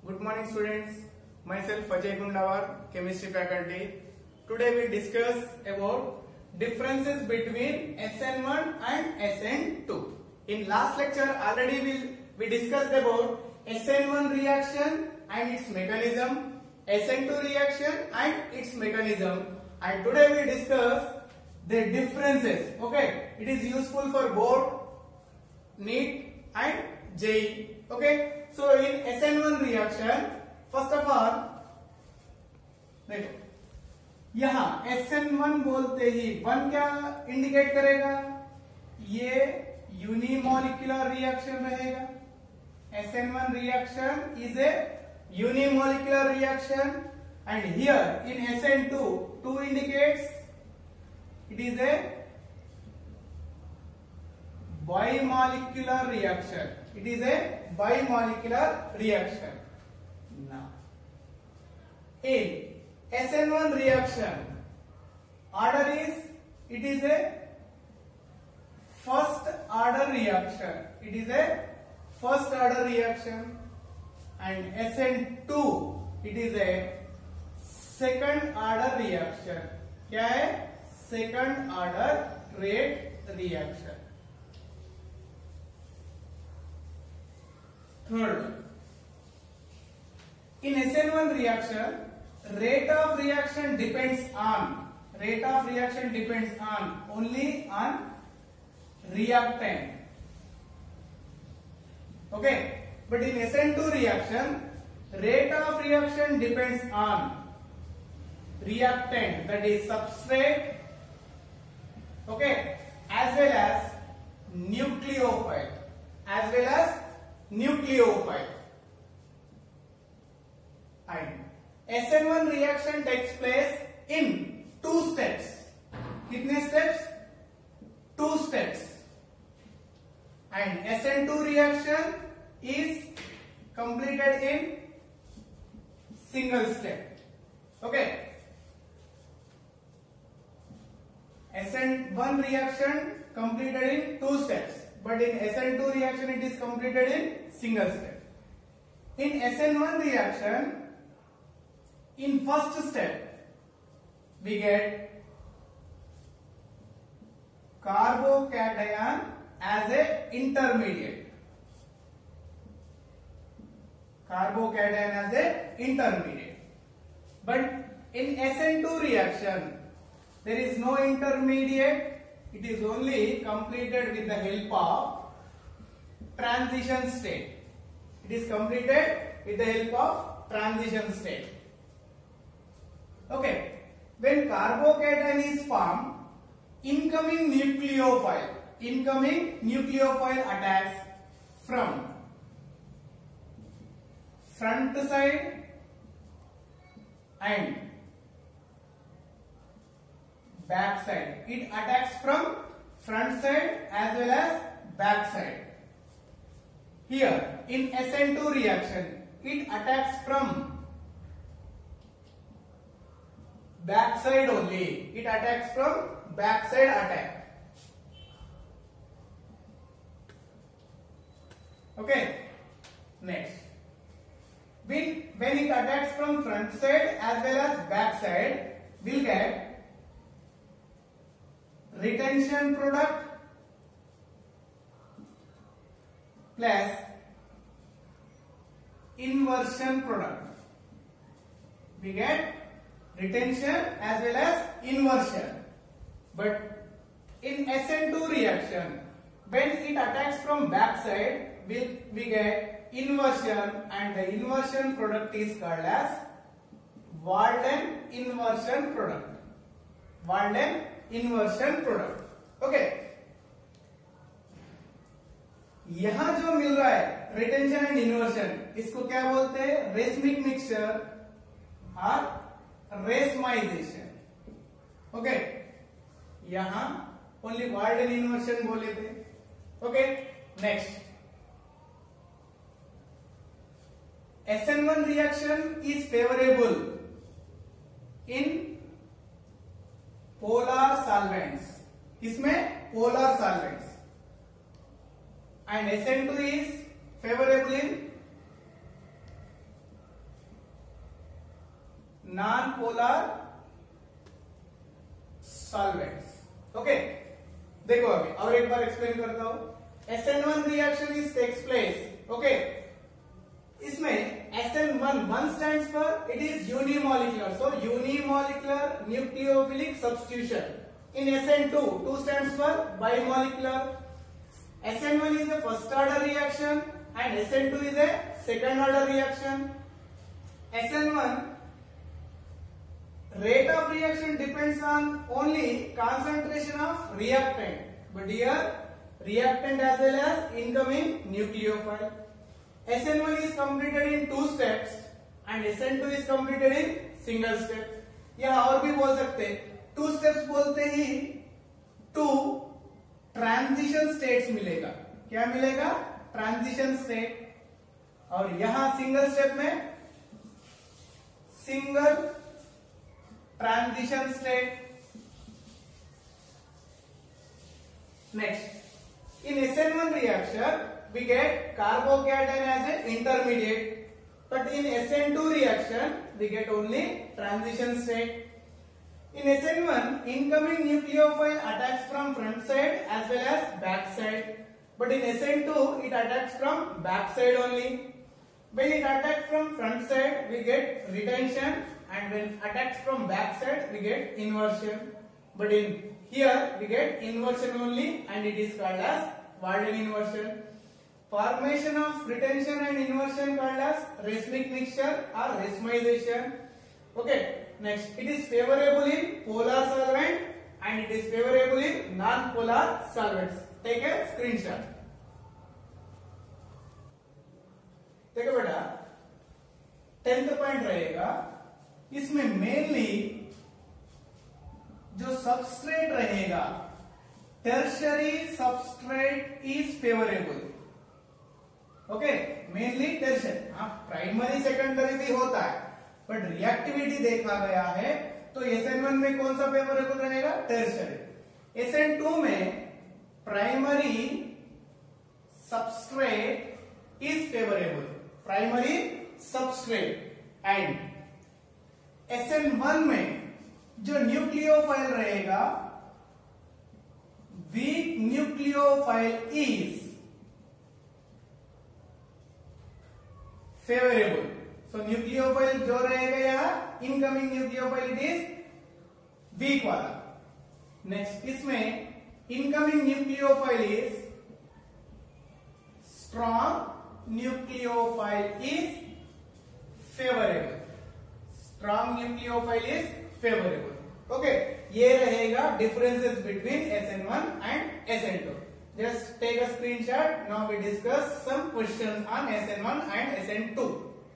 Good morning students, myself Ajay Gundawar, chemistry faculty. Today we discuss about differences between SN1 and SN2. In last lecture already we discussed about SN1 reaction and its mechanism, SN2 reaction and its mechanism, and today we discuss the differences. Okay, it is useful for both NEET and JEE. Okay, so in SN1 reaction, first of all देखो यहाँ SN1 बोलते ही 1 क्या indicate करेगा, ये unimolecular reaction रहेगा. SN1 reaction is a unimolecular reaction, and here in SN2 2 indicates it is a bimolecular reaction. It is a bimolecular reaction. Now, in SN1 reaction, order is, it is a first order reaction. It is a first order reaction, and SN2 it is a second order reaction. क्या है? Second order rate reaction. Third, in SN1 reaction, rate of reaction depends on only on reactant. Okay, but in SN2 reaction, rate of reaction depends on reactant, that is substrate, okay, as well as nucleophile, and SN1 reaction takes place in 2 steps. कितने steps? 2 steps. And SN2 reaction is completed in single step. Okay. SN1 reaction completed in 2 steps, but in SN2 reaction it is completed in single step. In SN1 reaction, in first step we get carbocation as a intermediate. But in SN2 reaction there is no intermediate. It is only completed with the help of transition state. It is completed with the help of transition state. Okay, when carbocation is formed, incoming nucleophile attacks from front side and back side. It attacks from front side as well as back side. Here in SN2 reaction, it attacks from back side only. It attacks from back side attack. Okay. Next, when it attacks from front side as well as back side, we'll get retention product plus inversion product. We get retention as well as inversion. But in SN2 reaction, when it attacks from back side, we get inversion, and the inversion product is called as Walden inversion product. Okay. यहां जो मिल रहा है retention and inversion, इसको क्या बोलते हैं? Racemic mixture और racemisation. Okay, यहां ओनली वाल्डन इन्वर्शन बोले थे. Okay, next, SN1 reaction is favorable in polar solvents. इसमें polar solvents, and SN2 is favorable in non polar solvents. Okay, देखो अभी और एक बार एक्सप्लेन करता हूं। SN1 reaction is takes place. Okay, इसमें SN1 1 stands for it is unimolecular, so unimolecular nucleophilic substitution. In SN2 2 stands for bimolecular. SN1 is a first order reaction and SN2 is a second order reaction. SN1 rate of reaction depends on only concentration of reactant, but here reactant as well as incoming nucleophile. SN1 is completed in 2 steps and SN2 is completed in single step. या और भी बोल सकते हैं, 2 steps बोलते ही 2 transition states मिलेगा। क्या मिलेगा? Transition state. और यहां सिंगल स्टेप में single transition state. Next, in SN1 reaction we get carbocation as an intermediate, but in SN2 reaction we get only transition state. In SN1 incoming nucleophile attacks from front side as well as back side, but in SN2 it attacks from back side only. When it attacks from front side we get retention, and when attacks from back side we get inversion, but in here we get inversion only and it is called as Walden inversion. Formation of retention and inversion called as racemic mixture or racemization. Okay, next, it is favorable in polar solvent and it is favorable in non-polar solvents. Take a screenshot. देखो बेटा, 10th point रहेगा, इसमें mainly जो substrate रहेगा tertiary substrate is favourable. Okay, mainly tertiary. हाँ, primary secondary भी होता है, बट रिएक्टिविटी देखा गया है तो SN1 में कौन सा फेवरेबल रहेगा? टर्शियरी। SN2 में primary substrate is favourable, primary substrate. And SN1 में जो न्यूक्लियोफाइल रहेगा weak nucleophile is favourable. So nucleophile जो रहेगा यहाँ incoming nucleophile it is weak वाला। नेक्स्ट, इसमें incoming nucleophile is strong nucleophile is favourable, strong nucleophile is favourable. Okay, ये रहेगा differences between SN1 and SN2। Just take a screenshot. Now we discuss some questions on SN1 and SN2.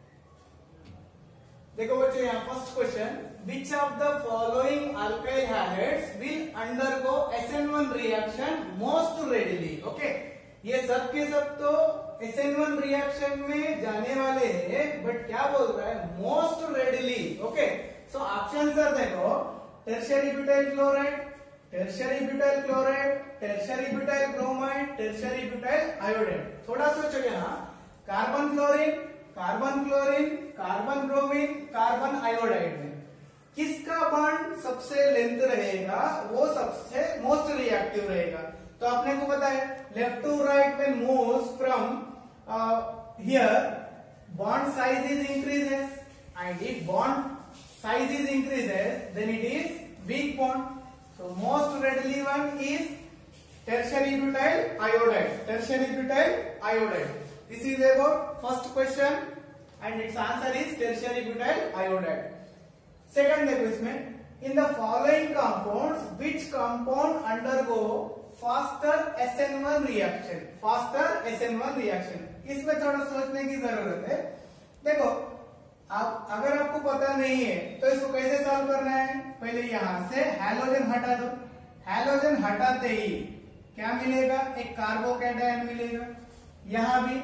देखो बच्चों, यहाँ first question, which of the following alkyl halides will undergo SN1 reaction most readily? Okay, ये सब के सब तो SN1 reaction में जाने वाले हैं, बट क्या बोल रहा है? Most readily. Okay, so option sir देखो, tertiary butyl chloride, tertiary butyl chloride, tertiary butyl bromide, tertiary butyl iodide. थोड़ा सोचो यहाँ, carbon fluorine, carbon chlorine, carbon bromine, carbon iodide में किसका बॉन्ड सबसे लेंथ रहेगा? वो सबसे मोस्ट रिएक्टिव रहेगा। तो आपने को पता है, लेफ्ट टू राइट में moves from here, bond size is increases, and if bond size is increases then it is weak bond. So most readily one is tertiary butyl iodide, tertiary butyl iodide. This is about first question and its answer is tertiary butyl iodide. Second देखो इसमें, in the following compounds which compound undergo faster SN1 reaction, faster SN1 reaction। इसमें थोड़ा सोचने की जरूरत है। देखो, आप अगर आपको पता नहीं है तो इसको कैसे सॉल्व करना है? पहले यहां से हैलोजन हटा दो। हैलोजन हटाते ही क्या मिलेगा? एक कार्बोकैटायन मिलेगा। यहां भी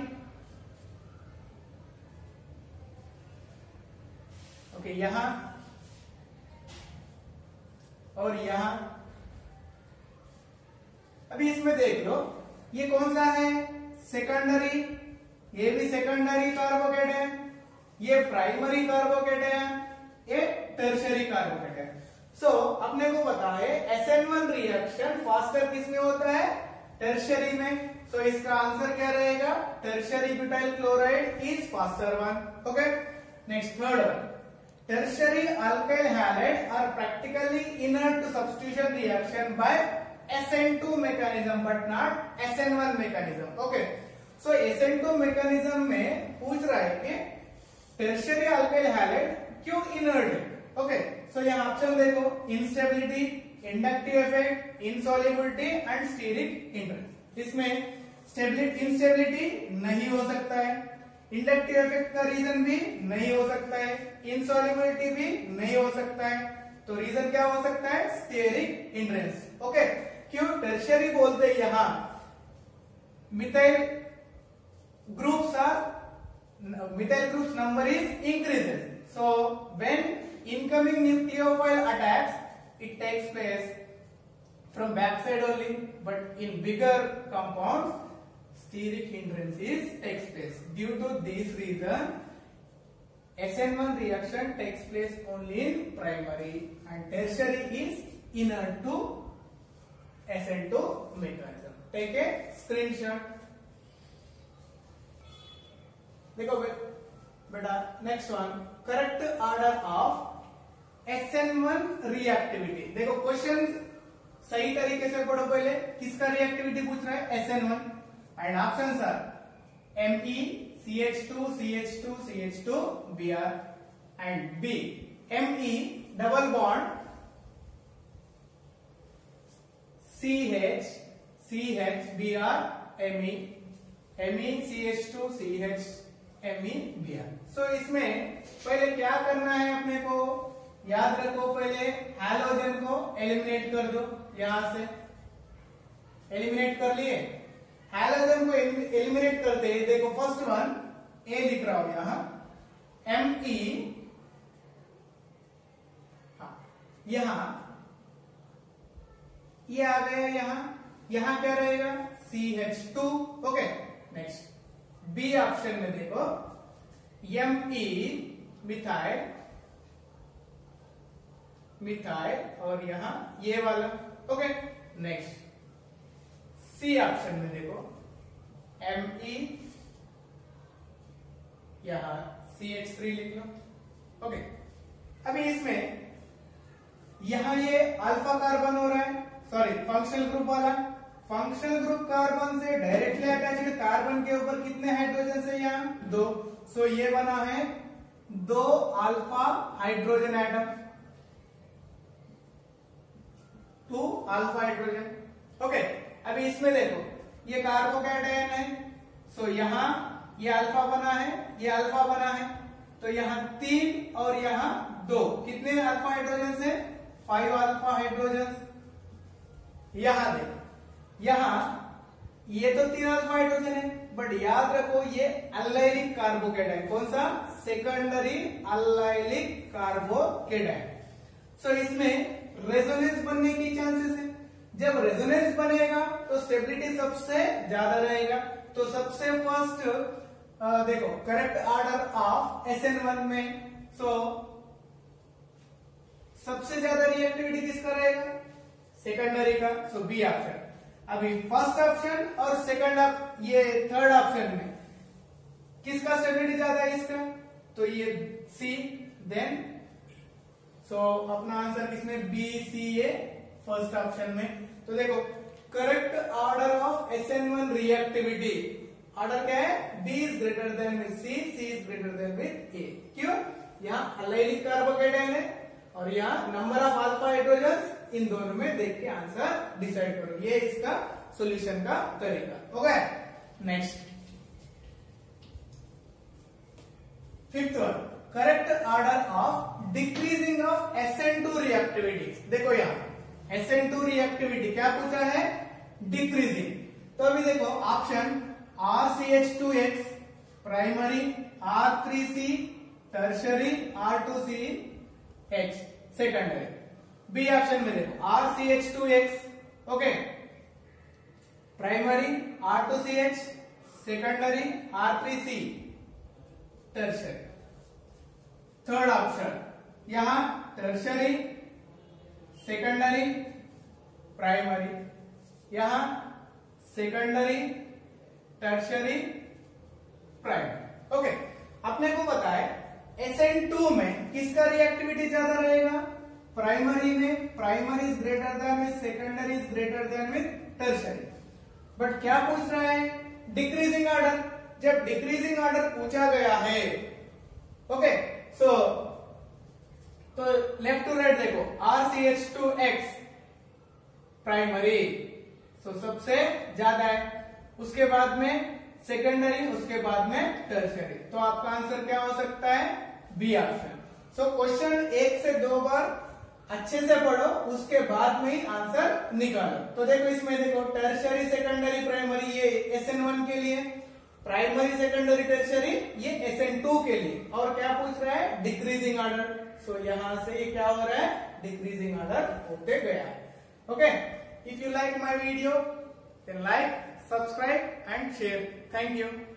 ओके, यहां और यहां। अभी इसमें देख लो, ये कौन सा है? सेकेंडरी। ये भी सेकेंडरी कार्बोकैटायन, ये primary carbocation, a tertiary carbocation. So अपने को पता है SN1 रिएक्शन फास्टर किसमें होता है, टर्शियरी में। सो इसका आंसर क्या रहेगा, tertiary butyl chloride is faster one. Okay, next third one, tertiary alkyl halide are practically inert to substitution reaction by SN2 mechanism but not SN1 mechanism। okay, so SN2 mechanism में पूछ रहा है कि tertiary alkyl halide क्यों inert है। okay, so यहाँ option देखो, instability, inductive effect, insolubility and steric interest। इसमें instability नहीं हो सकता है, इंडक्टिव इफेक्ट का रीजन भी नहीं हो सकता है, इंसॉल्युबिलिटी भी नहीं हो सकता है, तो रीजन क्या हो सकता है, स्टेरिक हिंड्रेंस। ओके, क्यों टर्शियरी बोलते हैं, यहां methyl groups number is increases. So when incoming nucleophile attacks it takes place from back side only, but in bigger compounds steric hindrances takes place. Due to this reason, SN1 reaction takes place only in primary and tertiary is inert to SN2 mechanism. Take a screenshot. देखो बेटा, next one, correct order of SN1 reactivity। देखो question सही तरीके से पढ़ो, पहले किसका reactivity पूछ रहा है, SN1, and options are Me, CH2, CH2, CH2, Br and B, Me double bond CH, CH, Br, Me, Me, CH2, CH, Me, Br। so इसमें पहले क्या करना है अपने को, याद रखो, पहले हैलोजन को एलिमिनेट कर दो, यहां से एलिमिनेट कर लिए। हैलोजन को एलिमिनेट करते हैं, देखो फर्स्ट वन ए लिख रहा हूं यहां, Me, यहां ये आ गया, यहां क्या रहेगा, CH2। Okay, next B option में देखो Me मिथाइल और यहां ये वाला। ओके, नेक्स्ट सी ऑप्शन में देखो Me, यहां CH3 लिख लो। ओके, अभी इसमें यहां ये अल्फा कार्बन हो रहा है, सॉरी फंक्शनल ग्रुप वाला, फंक्शनल ग्रुप कार्बन से डायरेक्टली अटैच्ड कार्बन के ऊपर कितने हाइड्रोजन है, यहां 2। सो ये बना है 2 alpha hydrogen atom, 2 alpha hydrogen. Okay, अभी इसमें देखो ये कार्बोकैटायन है, सो यहां ये अल्फा बना है, ये अल्फा बना है, तो यहां 3 और यहां 2, कितने अल्फा हाइड्रोजन है, 5 अल्फा हाइड्रोजन। यहां देखो, यहां ये तो 3 अल्फा हाइड्रोजन है, बट याद रखो ये अल्लाइलिक कार्बोकैटायन, कौन सा, सेकेंडरी अल्लाइलिक कार्बोकैटायन। सो इसमें रेजोनेंस बनने की चांसेस है, जब रेजोनेंस बनेगा तो स्टेबिलिटी सबसे ज्यादा रहेगा। तो सबसे फर्स्ट देखो करेक्ट ऑर्डर ऑफ SN1 में, सो सबसे ज्यादा रिएक्टिविटी किसका रहेगा, सेकेंडरी का, सो बी ऑप्शन। अभी फर्स्ट ऑप्शन और सेकंड ये थर्ड ऑप्शन में किसका स्टेबिलिटी ज्यादा है, इसका, तो ये सी, देन सो अपना आंसर किसमें, B C A first option में। तो देखो correct order of SN1 reactivity, order क्या है, B is greater than with C, C is greater than with A। क्यों, यहाँ अल्लाइलिक कार्बोकैटायन है और यहाँ नंबर ऑफ अल्फा हाइड्रोजन, इन दोनों में देख के आंसर डिसाइड करो, ये इसका सॉल्यूशन का तरीका हो गया। Next fifth one, correct order of decreasing of SN2 reactivity. देखो यहाँ SN2 रिएक्टिविटी क्या पूछा है, डिक्रीजिंग। तो अभी देखो option RCH2X primary, R3C tertiary, R2CH secondary. B option में देखो RCH2X okay primary, R2CH secondary, R3C tertiary. Third option यहां टर्शरी, सेकेंडरी, प्राइमरी, यहां सेकेंडरी, टर्शरी, प्राइमरी। ओके, अपने को पता है SN2 में किसका रिएक्टिविटी ज्यादा रहेगा? प्राइमरी में। Primary is greater than with secondary is greater than with tertiary. But क्या पूछ रहा है? Decreasing order. जब डिक्रीजिंग ऑर्डर पूछा गया है, ओके, सो तो लेफ्ट टू राइट देखो, RCH2X प्राइमरी, सो सबसे ज्यादा है, उसके बाद में सेकेंडरी, उसके बाद में टर्शरी। तो आपका आंसर क्या हो सकता है? B option. सो क्वेश्चन 1 से 2 बार अच्छे से पढ़ो, उसके बाद में ही आंसर निकालो। तो देखो इसमें देखो, टर्शरी, सेकेंडरी, प्राइमरी ये SN1 के लिए, प्राइमरी, सेकेंडरी, टर्शरी ये SN2 के लिए। और क्या पूछ रहा है? Decreasing order. सो यहां से ये क्या हो रहा है? डिक्रीजिंग ऑर्डर होते गया है। Okay, if you like my video then like, subscribe and share. Thank you.